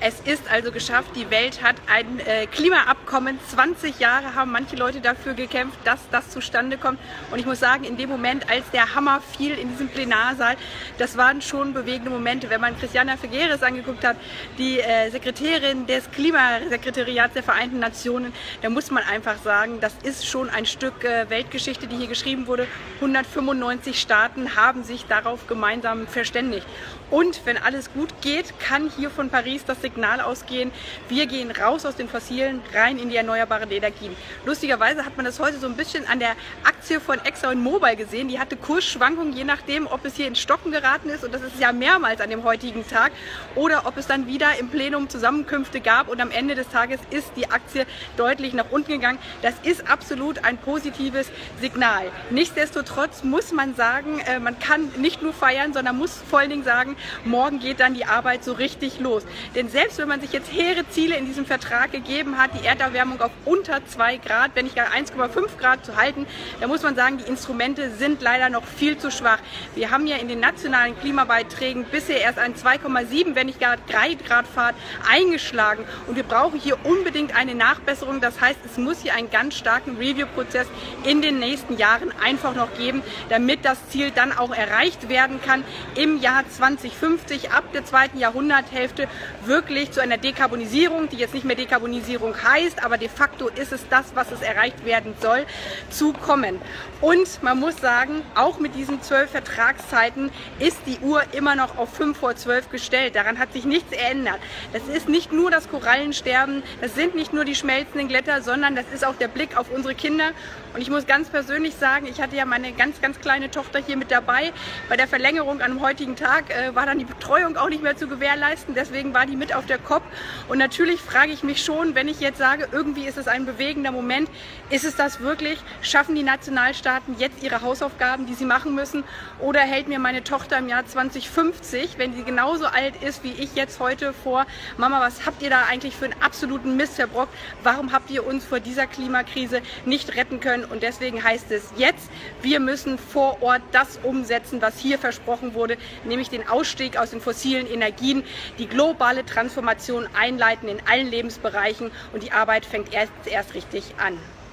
Es ist also geschafft, die Welt hat ein Klimaabkommen. 20 Jahre haben manche Leute dafür gekämpft, dass das zustande kommt. Und ich muss sagen, in dem Moment, als der Hammer fiel in diesem Plenarsaal, das waren schon bewegende Momente. Wenn man Christiana Figueres angeguckt hat, die Sekretärin des Klimasekretariats der Vereinten Nationen, da muss man einfach sagen, das ist schon ein Stück Weltgeschichte, die hier geschrieben wurde. 195 Staaten haben sich darauf gemeinsam verständigt. Und wenn alles gut geht, kann hier von Paris das Signal ausgehen, wir gehen raus aus den Fossilen, rein in die erneuerbaren Energien. Lustigerweise hat man das heute so ein bisschen an der Aktie von ExxonMobil gesehen. Die hatte Kursschwankungen, je nachdem, ob es hier ins Stocken geraten ist, und das ist ja mehrmals an dem heutigen Tag, oder ob es dann wieder im Plenum Zusammenkünfte gab und am Ende des Tages ist die Aktie deutlich nach unten gegangen. Das ist absolut ein positives Signal. Nichtsdestotrotz muss man sagen, man kann nicht nur feiern, sondern muss vor allen Dingen sagen, morgen geht dann die Arbeit so richtig los. Denn selbst wenn man sich jetzt hehre Ziele in diesem Vertrag gegeben hat, die Erderwärmung auf unter 2 Grad, wenn nicht gar 1,5 Grad zu halten, dann muss man sagen, die Instrumente sind leider noch viel zu schwach. Wir haben ja in den nationalen Klimabeiträgen bisher erst einen 2,7, wenn nicht gar 3 Grad Pfad eingeschlagen. Und wir brauchen hier unbedingt eine Nachbesserung. Das heißt, es muss hier einen ganz starken Review-Prozess in den nächsten Jahren einfach noch geben, damit das Ziel dann auch erreicht werden kann, im Jahr 2050 ab der zweiten Jahrhunderthälfte wirklich zu einer Dekarbonisierung, die jetzt nicht mehr Dekarbonisierung heißt, aber de facto ist es das, was es erreicht werden soll, zu kommen. Und man muss sagen, auch mit diesen 12 Vertragszeiten ist die Uhr immer noch auf 5 vor 12 gestellt. Daran hat sich nichts geändert. Das ist nicht nur das Korallensterben, das sind nicht nur die schmelzenden Glätter, sondern das ist auch der Blick auf unsere Kinder. Und ich muss ganz persönlich sagen, ich hatte ja meine ganz kleine Tochter hier mit dabei. Bei der Verlängerung am heutigen Tag war dann die Betreuung auch nicht mehr zu gewährleisten. Deswegen war die mit auf der COP. Und natürlich frage ich mich schon, wenn ich jetzt sage, irgendwie ist es ein bewegender Moment, ist es das wirklich? Schaffen die Nationalstaaten jetzt ihre Hausaufgaben, die sie machen müssen? Oder hält mir meine Tochter im Jahr 2050, wenn sie genauso alt ist wie ich jetzt heute, vor, Mama, was habt ihr da eigentlich für einen absoluten Mist verbrockt? Warum habt ihr uns vor dieser Klimakrise nicht retten können? Und deswegen heißt es jetzt, wir müssen vor Ort das umsetzen, was hier versprochen wurde, nämlich den Ausstieg aus den fossilen Energien, die globale Transformation einleiten in allen Lebensbereichen, und die Arbeit fängt erst richtig an.